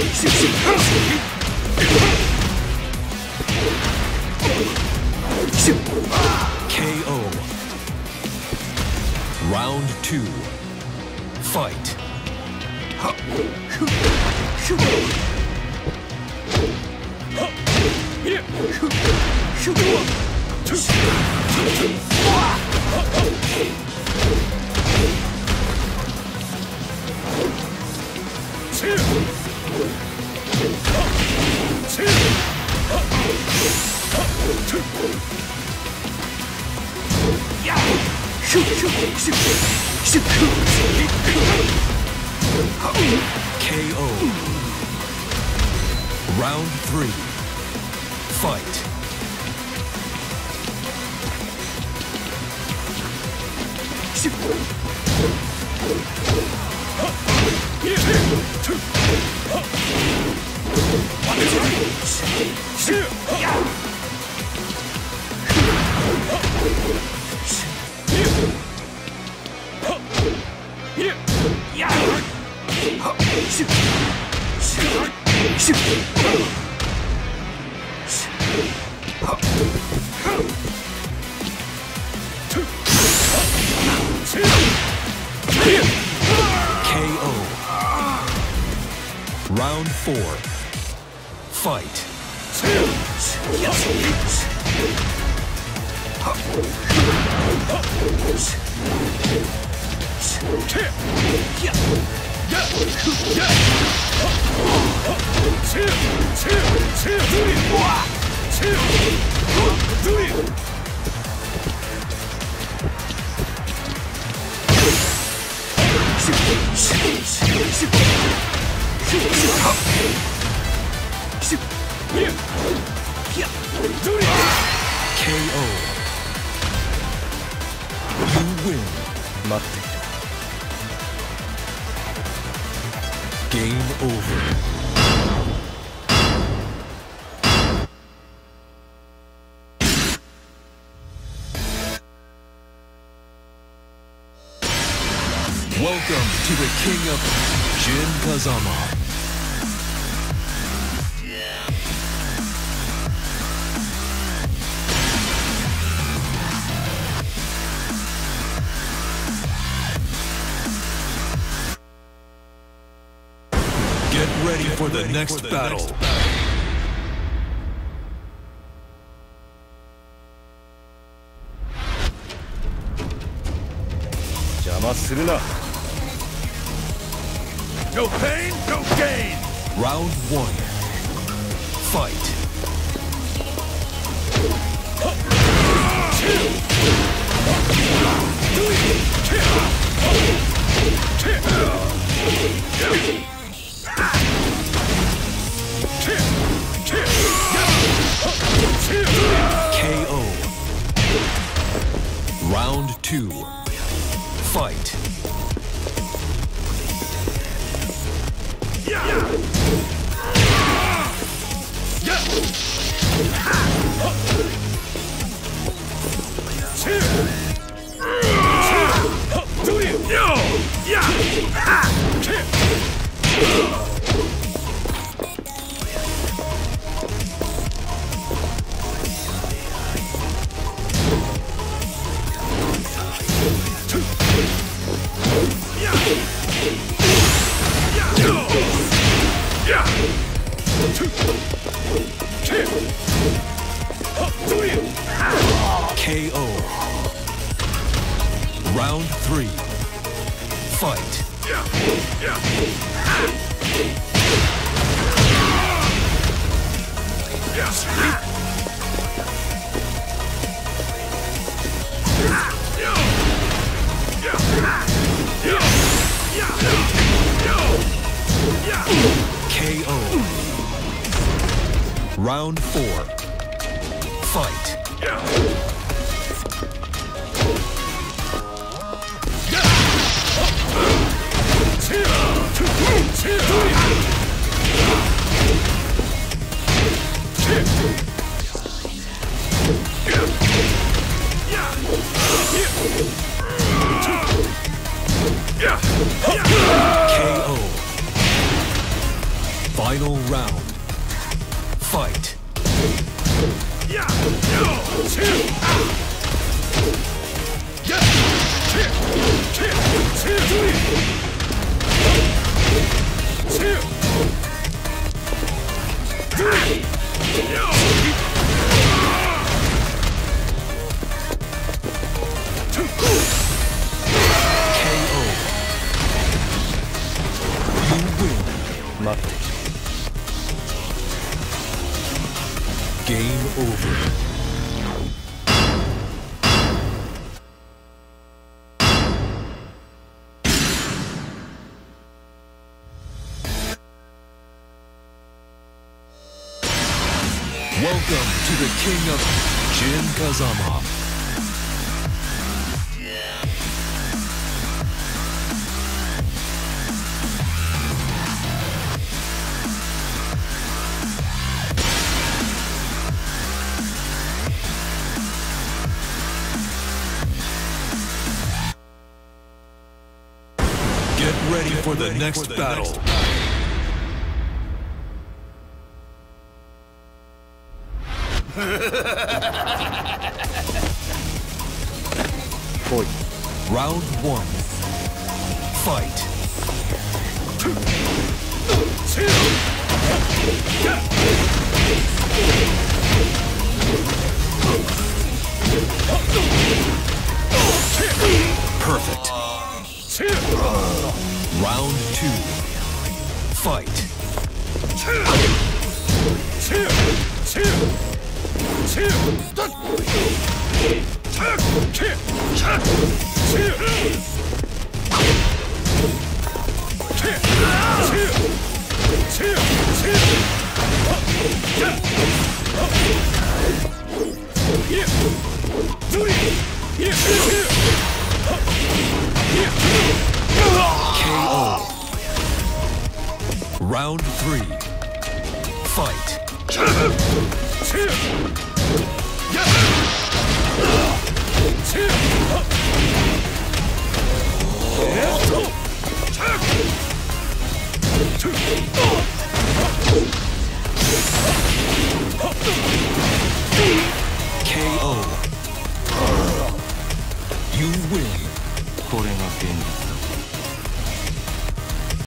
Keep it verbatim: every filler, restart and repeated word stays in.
K O. Round two. Fight. K O. Round three. Fight. K O. Round four. Fight. K O. You win. Game over. Welcome to the King of Jin Kazama. Get ready for the next battle. No pain, no gain. Round one. Fight. K O. Round two. Fight. K O. Round three. Fight. K O. Round four. Fight. K O. Final round. Fight. Yeah. No. Two. Yeah. Two. Two. Two. Three. No. Game over. Welcome to the King of Jin Kazama. Get ready for the next battle. Boy. Round one. Fight. Perfect. Round two. Fight. K O. Round three. Fight.